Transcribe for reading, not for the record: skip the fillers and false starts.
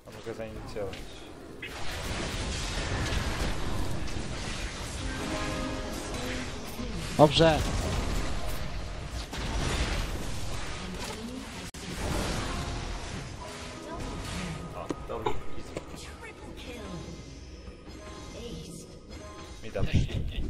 A mogę zainicjować. Dobrze. O, dobrze, easy. Mi dobrze.